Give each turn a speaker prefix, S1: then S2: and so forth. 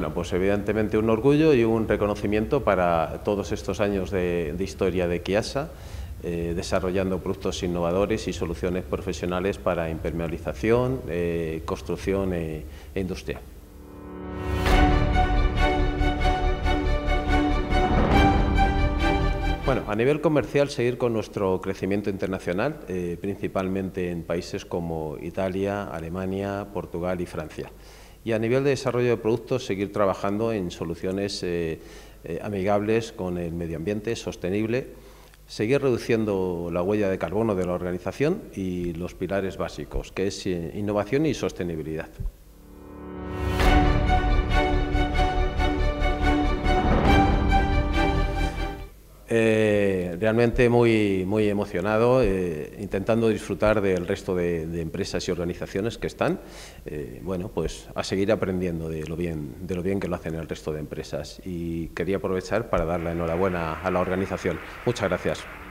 S1: Bueno, pues evidentemente un orgullo y un reconocimiento para todos estos años de historia de Chiasa, desarrollando productos innovadores y soluciones profesionales para impermeabilización, construcción e industria. Bueno, a nivel comercial, seguir con nuestro crecimiento internacional, principalmente en países como Italia, Alemania, Portugal y Francia. Y a nivel de desarrollo de productos, seguir trabajando en soluciones amigables con el medio ambiente, sostenible, seguir reduciendo la huella de carbono de la organización y los pilares básicos, que es innovación y sostenibilidad. Realmente muy emocionado, intentando disfrutar del resto de empresas y organizaciones que están, bueno, pues a seguir aprendiendo de lo bien que lo hacen el resto de empresas. Y quería aprovechar para dar la enhorabuena a la organización. Muchas gracias.